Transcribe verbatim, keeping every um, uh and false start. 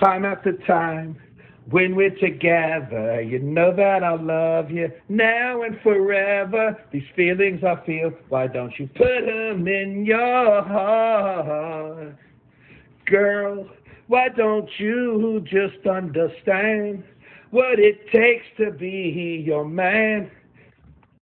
Time after time, when we're together, you know that I love you now and forever. These feelings I feel, why don't you put them in your heart? Girl, why don't you just understand what it takes to be your man?